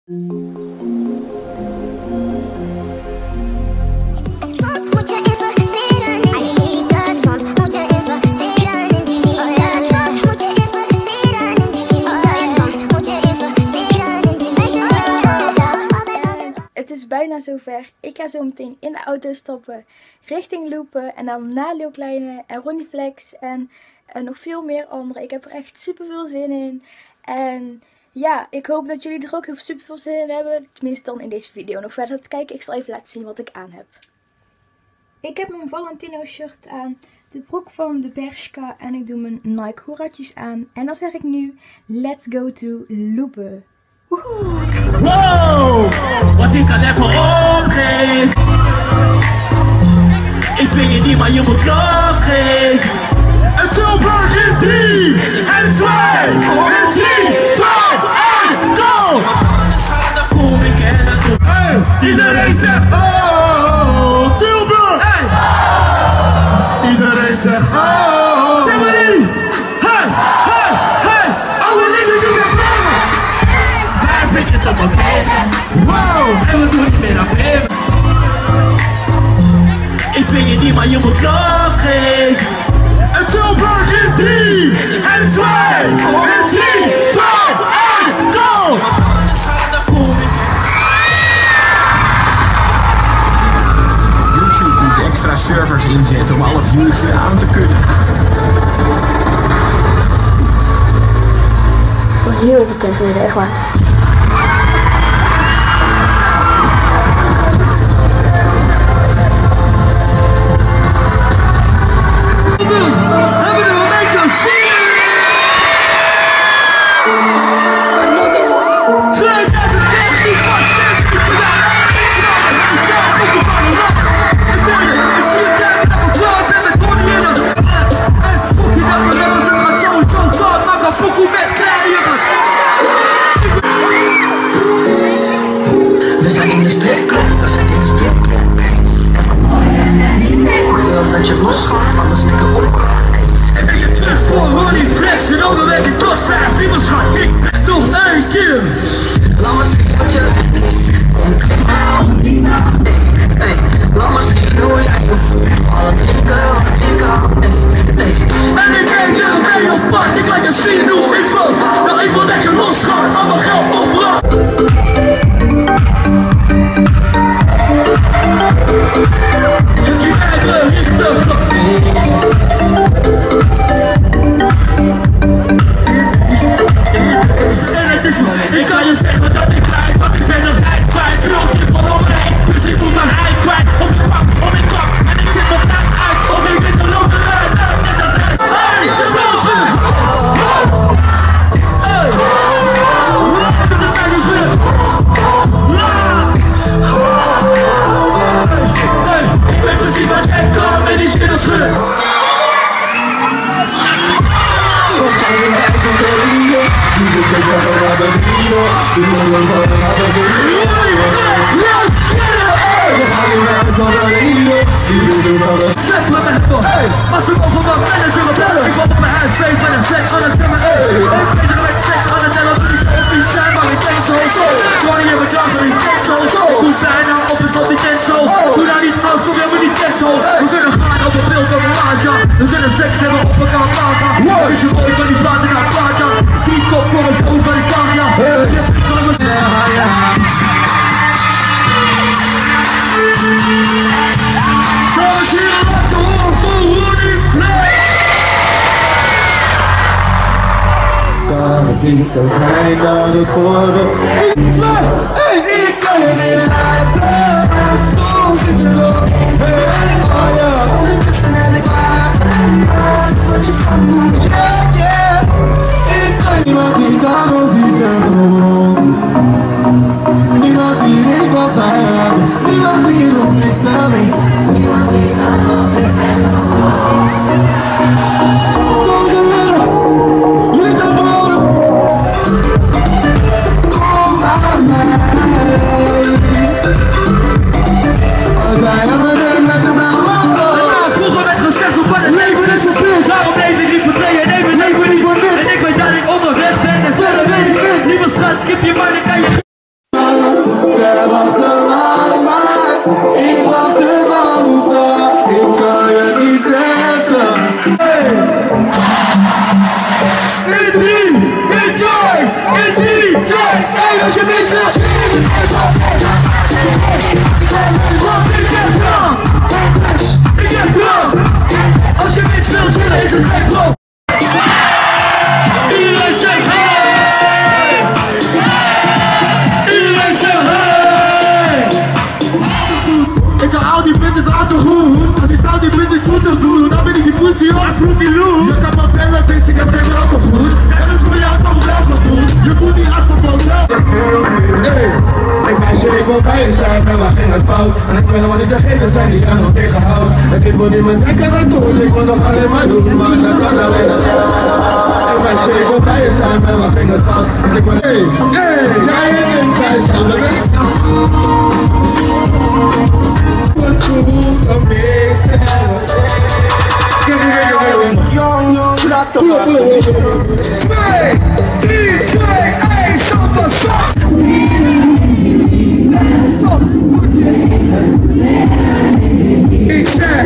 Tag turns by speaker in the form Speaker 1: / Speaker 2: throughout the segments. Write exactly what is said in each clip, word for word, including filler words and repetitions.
Speaker 1: Het is bijna zover. Ik ga zo meteen in de auto stappen richting Loepen en dan naar Leeuw Kleine en Ronnie Flex en, en nog veel meer anderen. Ik heb er echt super veel zin in. En ja, ik hoop dat jullie er ook heel super veel zin in hebben. Tenminste dan in deze video nog verder te kijken. Ik zal even laten zien wat ik aan heb. Ik heb mijn Valentino shirt aan, de broek van de Bershka en ik doe mijn Nike hoeratjes aan. En dan zeg ik nu, let's go to Loepen. Woehoe!
Speaker 2: Wow! Wat ik kan even opgeven. Ik ben je niet, maar je moet opgeven.
Speaker 3: En Tilburg in drie, en twee, en drie, twee, en go!
Speaker 2: Dan kom ik en dan kom ik.
Speaker 3: Hey, iedereen zegt oh, Tilburg!
Speaker 2: Hey!
Speaker 3: Iedereen zegt oh!
Speaker 2: Zeg maar jullie! Hey! Hey! Hey!
Speaker 3: Alle lieden die zijn famous!
Speaker 2: Vijf bitches op mijn bed.
Speaker 3: Wow!
Speaker 2: En we doen niet meer aan hem. Ik ben je niet, maar je moet opgeven.
Speaker 3: En Tilburg in drie, en twee, en drie, twee, en go!
Speaker 2: Dan kom ik.
Speaker 4: YouTube moet extra servers inzetten om alle views weer aan te kunnen.
Speaker 1: Ik word heel bekend worden, echt waar.
Speaker 2: We zijn in de stripclub, we zijn in de stripclub. Ik wil dat je los gaat, alles lekker op. En ben je terug voor Ronnie Flex en dan werk ik tot vijf uur schat. Ik echt nog één keer. Laat maar zien wat je is. Kom klim aan. Hey, laat maar zien hoe jij je voelt. Alle drinken wat ik hou. En ik denk je ben je op pad, ik laat je zien hoe ik val. Nou ik wil dat je los gaat, allemaal geld opbracht. Ik kan je zeggen dat ik kwijt, want ik ben nog tijd kwijt. Veel kippen om me heen, dus ik moet mijn rij kwijt. Of ik pak, of ik pak, en ik zit mijn tijd uit. Of ik ben de loterij, net als hij. Hey, ze rozen! Hey! Dat is een fijne zwip! Hey, ik weet precies wat jij kan met die shit als schudden. Seks met een top, maar ze mogen wat manager op bellen. Ik woon op mijn huisfeest met een seks aan het temmen. Ik weet er met seks aan het tellen, wil ik op iets zijn, maar ik denk zo zo. Wanneer je bedankt, maar ik denk zo zo. Goed bijna op is op die tent zo. Doe daar niet aus, of hebben die tent hoog. We kunnen gaan op een beeld van een laadja. We kunnen seks hebben op elkaar platen. Is je mooi van die platen naar plaatja. Die kop voor ons over van die camera. Je hebt iets van een Dames en heren, laten we horen voor Ronnie Flex!
Speaker 4: Kan het niet zo zijn dat het voor was? één, twee, één, ik kan je niet laten. Soms zit je nog, hey, oh ja. Ondertussen heb ik waar, wat je van me. Yeah, yeah. Ik kan niemand die kan ons niet zeggen. Niemand die weet wat wij hebben. Niemand die hoeft niks te weten. Niemand die kan ons niet zeggen. Soms een middel, jullie zijn geweldig. Kom naar mij. Als wij Jij wacht te lang, maar ik wacht er van hoe sta. Ik kan je niet lessen. Hey! In drie, in twee, in drie, twee, één. Als je mis wilt, is het uitval. Want ik heb plan. Ik heb plan. Als je mis wilt, chillen is het geen plan. Iedereen zegt hey! Iedereen zegt hey! Ik haal al die bitches uit de hoed. Als ik sta die bitches voeters doe, dan ben ik die pussy op Fruity Loop. Je kan me bellen, bitch, ik heb geen welke goed. Dat is voor jou toch wel goed. Je moet die assen wel hey! Ik ben shit, ik wil bij je zijn, maar waar ging het fout? En ik wil nog niet degene zijn die jou nog tegenhoudt. En ik wil niet mijn denken dat doen, ik wil nog alleen maar doen, maar dat kan alleen nog. Ik ben shit, ik wil bij je zijn, maar waar ging het fout? En ik wil hey, hey, jij en ik bij zijn, dat weet ik. Wat je hoeft om ik zelf. Jong, jong, laat de twee, drie, twee, één, stop van stop. Ik zeg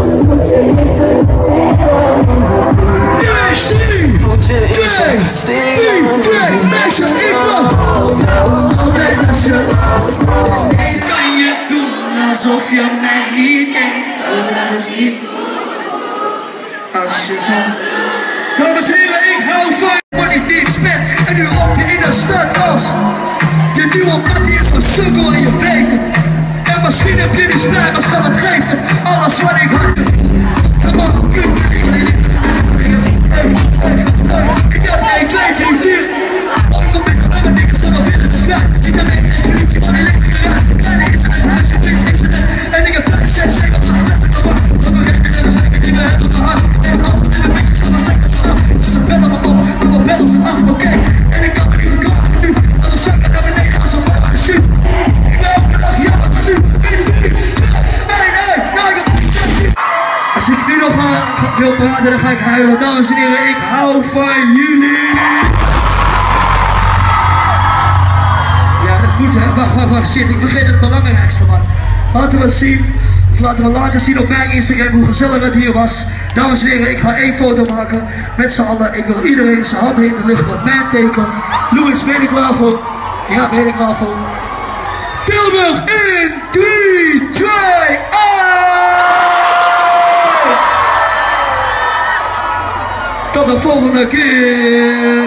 Speaker 4: kan je doen alsof je mij niet kent, dat is niet als je zo. Dames en heren, ik hou van wat ik niks met en nu op je in de stad als je nieuwe mattie is een sukkel en je weet het. En misschien heb je niet spijt, maar schat, het geeft het. Alles wat ik had. En mag een punt. Ik heb één, twee, drie, vier. Ik kom binnen met mijn dingen, ze wel willen spijt. Ik heb één, politie van elektrisch raad. Kleine is het, huis, het is, is het. En ik heb vijf, zes, zeven, acht, zes, ik kom op. We rekken en dan spreken die we hebben gehad. En alles in de bekjes van de zekkers vanaf. Ze bellen me op, en we bellen ze af, oké. En ik kan me niet verkopen nu. Dan zakken naar beneden als een bal aan de stuur. Ik ben elke dag jammer, maar nu. Als ik nu nog uh, wil praten, dan ga ik huilen. Dames en heren, ik hou van jullie. Ja, dat moet hè. Wacht, wacht, wacht, shit. Ik vergeet het belangrijkste, man. Laten we zien, of laten we laten zien op mijn Instagram hoe gezellig het hier was. Dames en heren, ik ga één foto maken met z'n allen. Ik wil iedereen zijn handen in de lucht met mijn teken. Louis, ben je klaar voor? Ja, ben je klaar voor? Tilburg in drie, twee, één! Tot de volgende keer!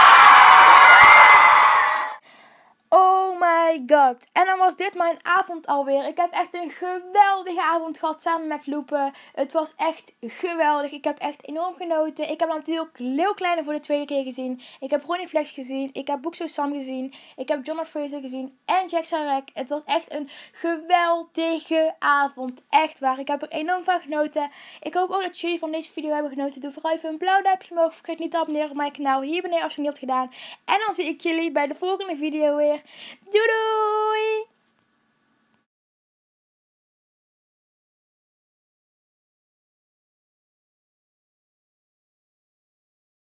Speaker 1: Oh my god. En dan was dit mijn avond alweer. Ik heb echt een geweldige avond gehad samen met Loepe. Het was echt geweldig. Ik heb echt enorm genoten. Ik heb natuurlijk Leeuw Kleine voor de tweede keer gezien. Ik heb Ronnie Flex gezien. Ik heb Boekzo Sam gezien. Ik heb Jonah Fraser gezien. En Jack Sarek. Het was echt een geweldige avond. Echt waar. Ik heb er enorm van genoten. Ik hoop ook dat jullie van deze video hebben genoten. Doe vooral even een blauw duimpje omhoog. Vergeet niet te abonneren op mijn kanaal hier beneden als je het niet hebt gedaan. En dan zie ik jullie bij de volgende video weer. Doei doei!